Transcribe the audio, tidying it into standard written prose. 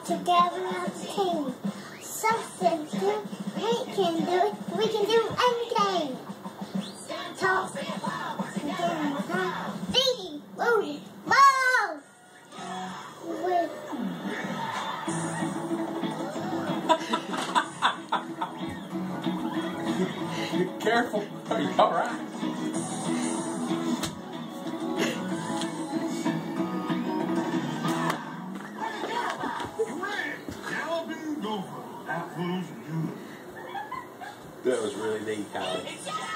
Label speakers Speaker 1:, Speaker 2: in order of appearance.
Speaker 1: together as a team. Something we can do. We can do anything. Talk. Feeding. Moving. Balls.
Speaker 2: Careful. You're all right. That was really neat, Kylie.